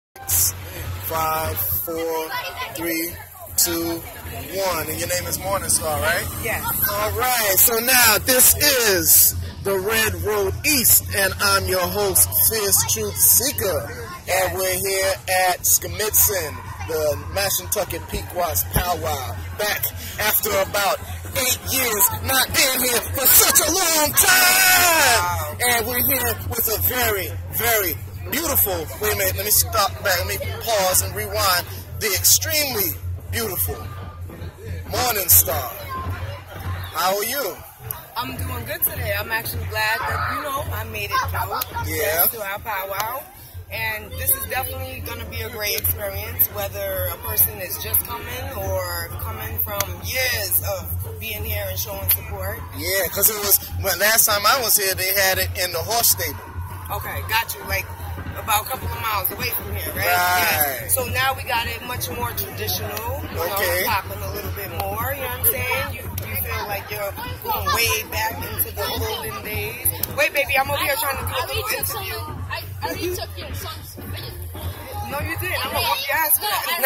5, 4, 3, 2, 1. And your name is Morningstar, right? Yes. All right. So now this is the Red Road East, and I'm your host, Fierce Truth Seeker. And we're here at Schemitzun, the Mashantucket Pequot's powwow. Back after about 8 years not being here for such a long time. Wow. And we're here with a very, very beautiful, wait a minute, let me stop back, let me pause and rewind. The extremely beautiful Morningstar. How are you? I'm doing good today. I'm actually glad that, I made it through to our powwow. And this is definitely going to be a great experience, whether a person is just coming or coming from years of being here and showing support. Yeah, because it was, last time I was here, they had it in the horse stable. Okay, got you. Like about a couple of miles away from here, right? Right. Yes. So now we got it much more traditional. Okay. Popping a little bit more, you know what I'm saying? You feel like you're going way back into the olden days. Wait, baby, I'm over here trying to do a little interview. I already took your son's video. No, you didn't. I'm going to whoop your ass for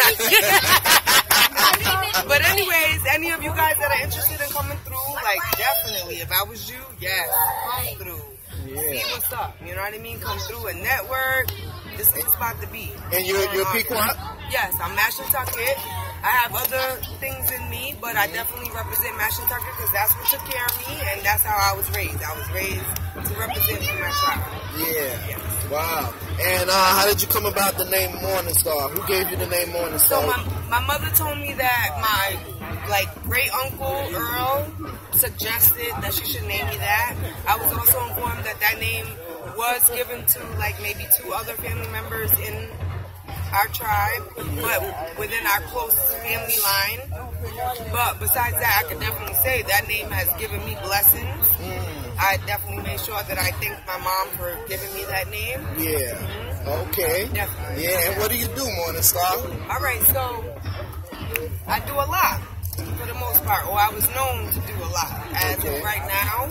that. But anyways, any of you guys that are interested in coming through, like definitely, if I was you, yes, come through. See what's up, you know what I mean? Come through and network. This is the spot to be. And you're Pequot? Yes, I'm Mashantucket. I have other things in me, but I definitely represent Mashantucket because that's what took care of me, and that's how I was raised. I was raised to represent my tribe. Yeah. Yes. Wow. And how did you come about the name Morningstar? Who gave you the name Morningstar? So my mother told me that my great uncle Earl suggested that she should name me that. I was also informed that that name was given to maybe 2 other family members in our tribe, but within our close family line. But besides that, I could definitely say that name has given me blessings. I definitely made sure that I thank my mom for giving me that name. Yeah. Okay. Definitely. Yeah, and what do you do, Morningstar? All right, so I do a lot for the most part, or I was known to do a lot. As of right now,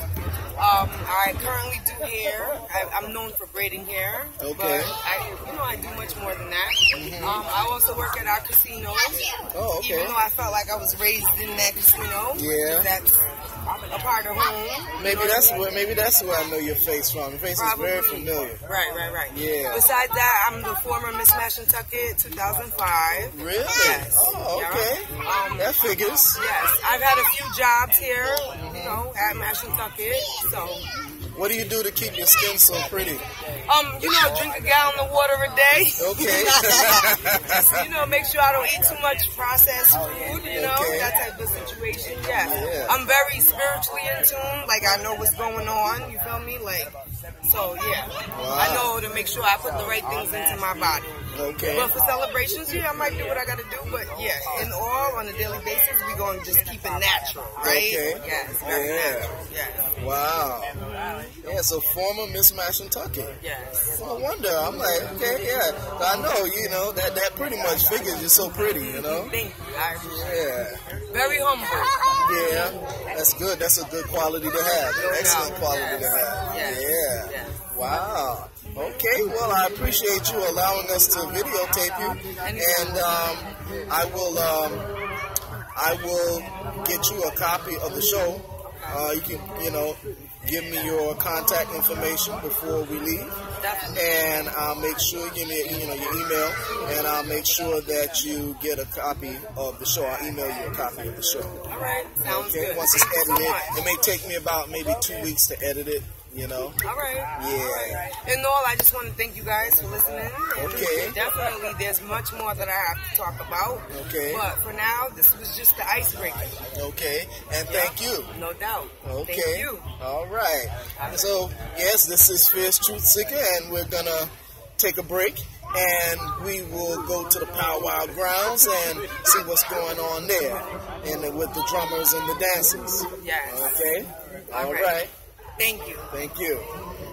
I currently do hair. I'm known for braiding hair. Okay. But I do much more than that. I also work at our casinos. Oh, okay. Even though I felt like I was raised in that casino. Yeah. That's a part of home. Maybe that's where I know your face from. Your face is very familiar. Right. Yeah. Besides that, I'm the former Miss Mashantucket 2005. Really? Yes. Oh, okay. That figures. Yes. I've had a few jobs here, at Mashantucket. So. What do you do to keep your skin so pretty? Drink a gallon of water a day. Okay. Just, make sure I don't eat too much processed food, that type of situation. Yeah. I'm very spiritually in tune. I know what's going on, you feel me? So, yeah. Wow. I know to make sure I put the right things into my body. Okay. But for celebrations, I might do what I got to do. But, in all, on a daily basis, we're going to just keep it natural, right? Okay. Yes, very natural. Yeah. Wow. Yeah, so former Miss Mashantucket. Yes. No wonder. I'm like, okay, yeah. I know, that pretty much figures you're so pretty, Thank you. I appreciate it. Yeah. Very humble. Yeah. That's good. That's a good quality to have. Excellent quality to have. Yes. Yeah. Wow. Okay, well, I appreciate you allowing us to videotape you, and I will get you a copy of the show. You can, give me your contact information before we leave, and I'll make sure give me, your email, and I'll make sure that you get a copy of the show. I'll email you a copy of the show. All right, sounds good. Once it's edited, it may take me about maybe 2 weeks to edit it. All right. Yeah. And all, I just want to thank you guys for listening. Okay. Definitely, there's much more that I have to talk about. Okay. But for now, this was just the icebreaker. Okay. And thank you. No doubt. Okay. Thank you. All right. So, yes, this is Fierce Truth Seeker, and we're going to take a break, and we will go to the powwow grounds and see what's going on there, and with the drummers and the dancers. Yes. Okay. All right. Thank you. Thank you.